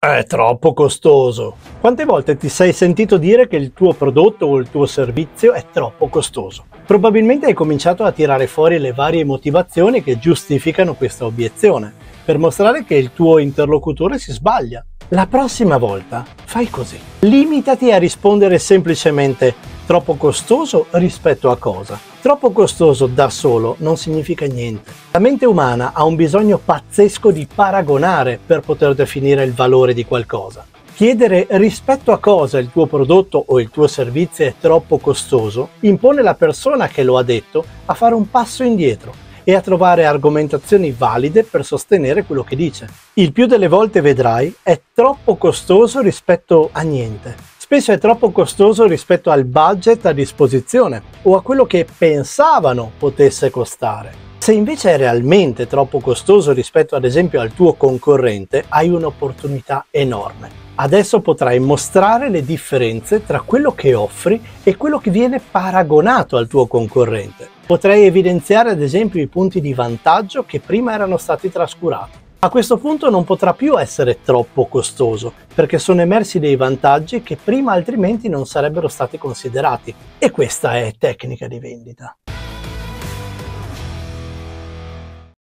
È troppo costoso. Quante volte ti sei sentito dire che il tuo prodotto o il tuo servizio è troppo costoso? Probabilmente hai cominciato a tirare fuori le varie motivazioni che giustificano questa obiezione, per mostrare che il tuo interlocutore si sbaglia. La prossima volta fai così. Limitati a rispondere semplicemente troppo costoso rispetto a cosa. Troppo costoso da solo non significa niente. La mente umana ha un bisogno pazzesco di paragonare per poter definire il valore di qualcosa. Chiedere rispetto a cosa il tuo prodotto o il tuo servizio è troppo costoso impone la persona che lo ha detto a fare un passo indietro e a trovare argomentazioni valide per sostenere quello che dice. Il più delle volte, vedrai, è troppo costoso rispetto a niente. Spesso è troppo costoso rispetto al budget a disposizione o a quello che pensavano potesse costare. Se invece è realmente troppo costoso rispetto ad esempio al tuo concorrente, hai un'opportunità enorme. Adesso potrai mostrare le differenze tra quello che offri e quello che viene paragonato al tuo concorrente. Potrai evidenziare ad esempio i punti di vantaggio che prima erano stati trascurati. A questo punto non potrà più essere troppo costoso, perché sono emersi dei vantaggi che prima altrimenti non sarebbero stati considerati. E questa è tecnica di vendita.